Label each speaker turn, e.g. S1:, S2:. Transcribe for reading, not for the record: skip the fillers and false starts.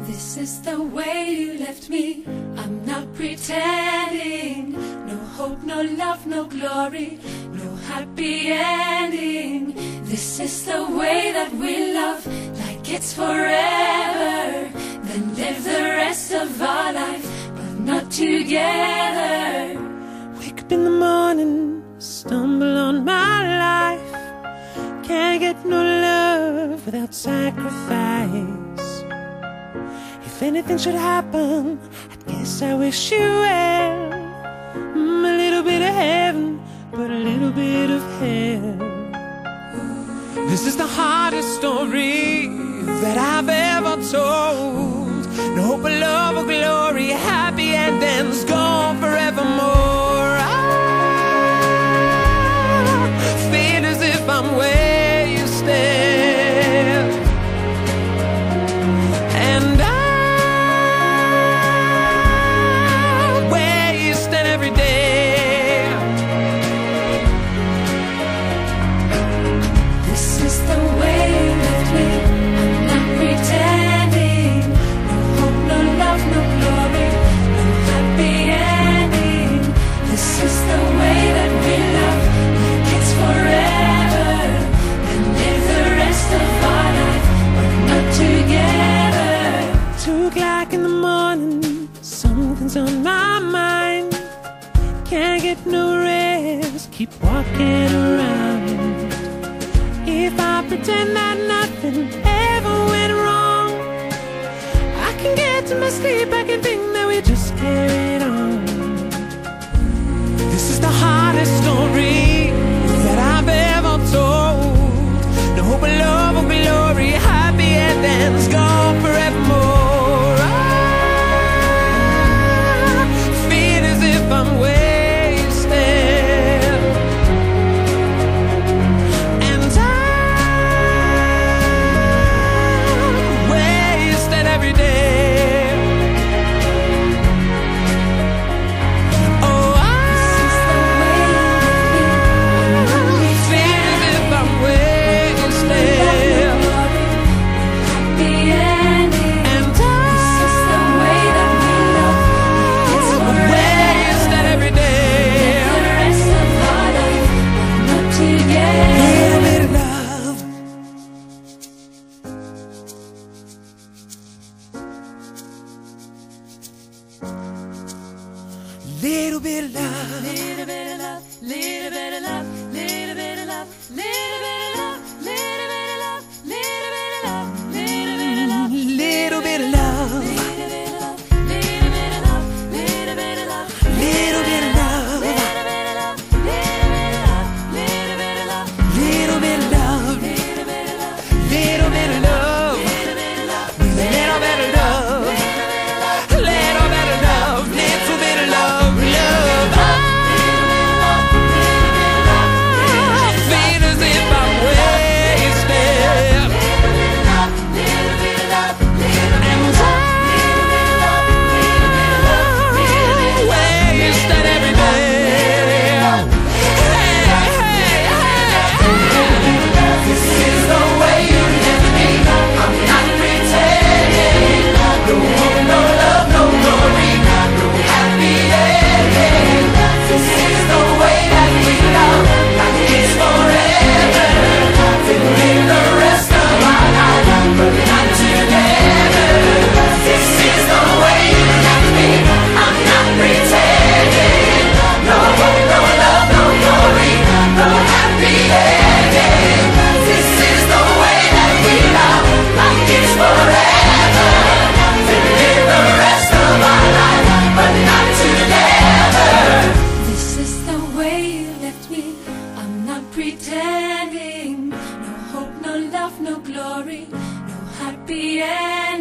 S1: This is the way you left me. I'm not pretending. No hope, no love, no glory, no happy ending. This is the way that we love, like it's forever. Then live the rest of our life, but not together.
S2: Wake up in the morning, stumble on my life. Can't get no love without sacrifice. If anything should happen, I guess I wish you well. A little bit of heaven, but a little bit of hell. This is the hardest story that I've ever told. No hope of love or glory, happy endings gone forevermore. I feel as if I'm where you stand, and where you stand every day.
S1: This is the way you left me. I'm not pretending. No hope, no love, no glory, no happy ending. This is the way that we love, like it's forever. And live the rest of our life, but not together.
S2: 2 o'clock in the morning, something's on my mind. Can't get no rest, keep walking around. If I pretend that nothing ever went wrong, I can get to my sleep, I can think that we just carried on. This is the hardest story that I've ever told. No hope of love or glory, happy endings gone forevermore. I feel as if I'm wasted, and I'm wasted every day. Oh, I feel as if I'm wasted,
S1: Happy ending.
S2: and
S1: This is the way that we love, like it's
S2: I'm
S1: forever.
S2: wasted every day.
S1: The rest of our life, but not together.
S2: Little bit of love. Little bit of love.
S1: Little bit of love, little bit of love, little bit of love, little bit of love, little bit of love, little bit of love, little bit of love,
S2: Little bit of love.
S1: little bit of love, little bit of love, little bit of love,
S2: Little bit of love.
S1: little bit of love, little bit of love, little bit of love,
S2: Little bit of love.
S1: little bit of love,
S2: Little bit of love.
S1: little bit of love,
S2: Little bit of love. Little bit of love. Little bit of love. Love. I feel as if I'm wasted, and I'm wasted every day. Hey, hey, hey. This is the way you left me. I'm not pretending. No hope, no love, no glory, no happy ending. This is the way that we love, like it's forever. Then live the rest of our life, but not together. This is the way you left me. I'm not pretending. No hope, no love, no glory, no happy ending. This is the way that we love, like it's forever. Then live the rest of our life, but not together.
S1: This is the way you left me. I'm not pretending. No hope, no love, no glory, no happy end.